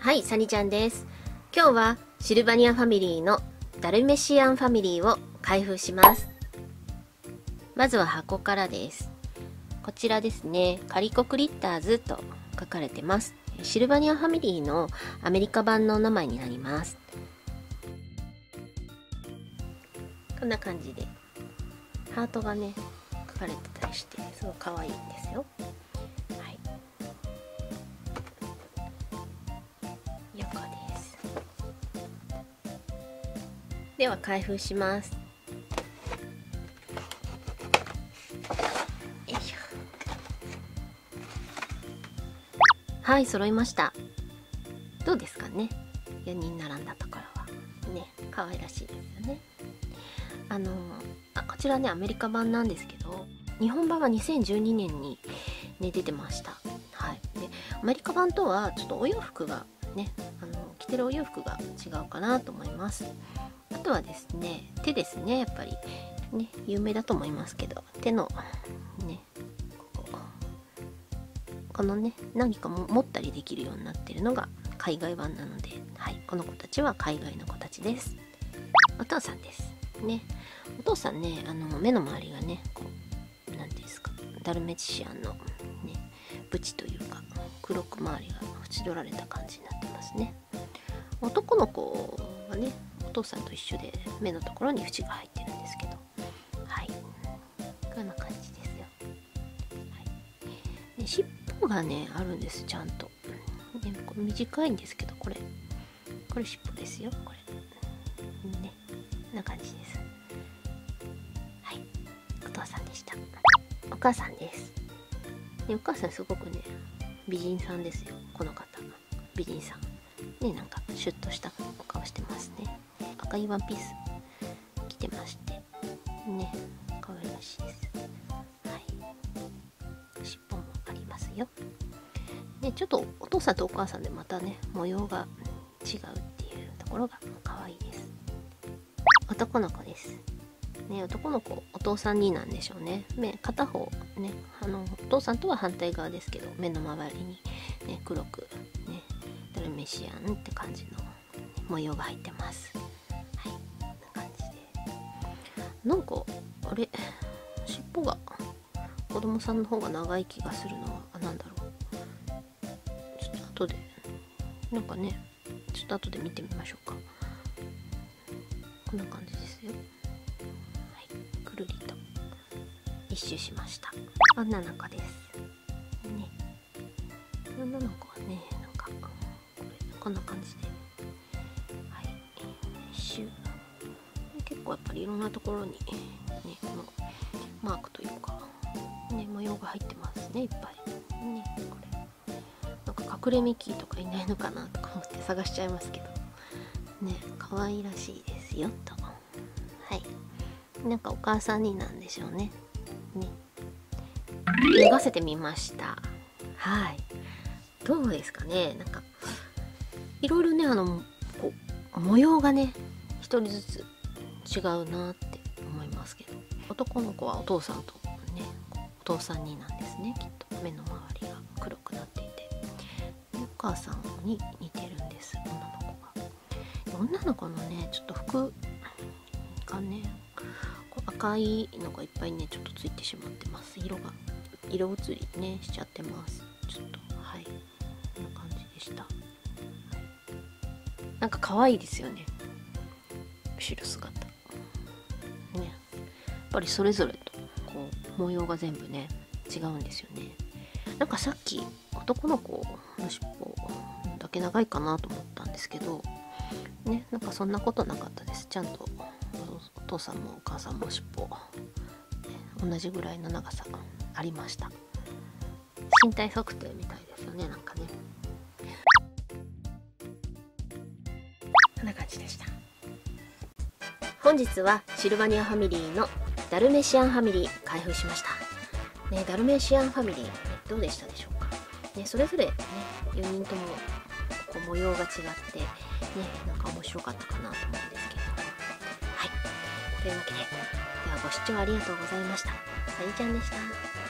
はい、サニちゃんです。今日はシルバニアファミリーのダルメシアンファミリーを開封します。まずは箱からです。こちらですね、カリコクリッターズと書かれてます。シルバニアファミリーのアメリカ版の名前になります。こんな感じでハートがね書かれてたりしてすごい可愛いんですよ。はい、よかです。では開封します。よいしょ。はい、揃いました。どうですかね、4人並んだところはね、可愛らしいですよね。こちらねアメリカ版なんですけど、日本版は2012年にね出てました。はい。でアメリカ版とはちょっとお洋服がね、着てるお洋服が違うかなと思います。あとはですね、手ですね、やっぱりね有名だと思いますけど、手のねこのね何かも持ったりできるようになってるのが海外版なので、はい、この子たちは海外の子たちです。お父さんですね。お父さんね、目の周りがねこう何ですか、ダルメシアンのねブチというか黒く周りが縁取られた感じになってますね。男の子はねお父さんと一緒で目のところに縁が入ってるんですけど、はい、こんな感じですよ。はいね、尻尾がねあるんです、ちゃんと。ね、これ短いんですけど、これ尻尾ですよ、これね、こんな感じです。はい、お父さんでした。お母さんです。ね、お母さんすごくね美人さんですよ、この方。美人さんね、なんかシュッとしたお顔してますね。赤いワンピース着てましてね、可愛らしいです。はい、尻尾もありますよ。ね、ちょっとお父さんとお母さんでまたね模様が違うっていうところが可愛いです。男の子です。ね、男の子お父さんになんでしょうね。目片方ね、お父さんとは反対側ですけど、目の周りに、ね、黒くねダルメシアンって感じの、ね、模様が入ってます。はい、こんな感じで、なんかあれ尻尾が子供さんの方が長い気がするのは何だろう。ちょっと後でなんかね、ちょっと後で見てみましょうか。こんな感じですよ。くるりと一周しました。女の子ですね。女の子はね、なんかこんな感じで、はい、一周結構やっぱりいろんなところにねこのマークというかね模様が入ってますね、いっぱいね。これなんか隠れミッキーとかいないのかなとか思って探しちゃいますけどね、可愛らしいですよと。はい、なんかお母さんになんでしょうね。ね、脱がせてみました。はい、どうですかね。なんかいろいろねこう模様がね一人ずつ違うなって思いますけど、男の子はお父さんとねお父さんになんですね、きっと目の周りが黒くなっていて、お母さんに似てるんです、女の子が。女の子のねちょっと服がね赤いのがいっぱいねちょっとついてしまってます。色移りねしちゃってます。ちょっとはい、こんな感じでした。なんか可愛いですよね、後ろ姿ね。やっぱりそれぞれとこう模様が全部ね違うんですよね。なんかさっき男の子の尻尾だけ長いかなと思ったんですけどね、なんかそんなことなかったです。ちゃんとお父さんもお母さんも尻尾、ね、同じぐらいの長さありました。身体測定みたいですよね、なんかね。こんな感じでした。本日はシルバニアファミリーのダルメシアンファミリー開封しました、ね。ダルメシアンファミリー、ね、どうでしたでしょうか、ね、それぞれ、ね、4人ともこう模様が違って、ね、なんか面白かったかなと思うんですけど、はい、というわけで、ではご視聴ありがとうございました。さりちゃんでした。